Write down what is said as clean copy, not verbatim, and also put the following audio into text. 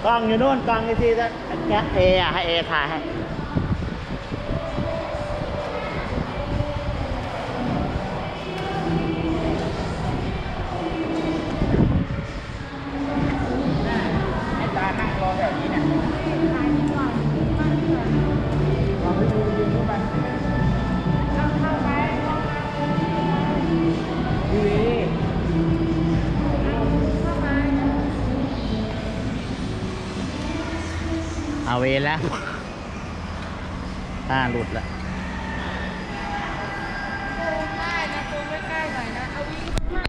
กล้องอยู่นู่นกล้องที่จะเออะให้เอถ่ายให้ให้ตานั่งรอแถวนี้เนี่ยเราไปดูยืนดูกันทีวีเอาเวรแล้วหลุดแล้ว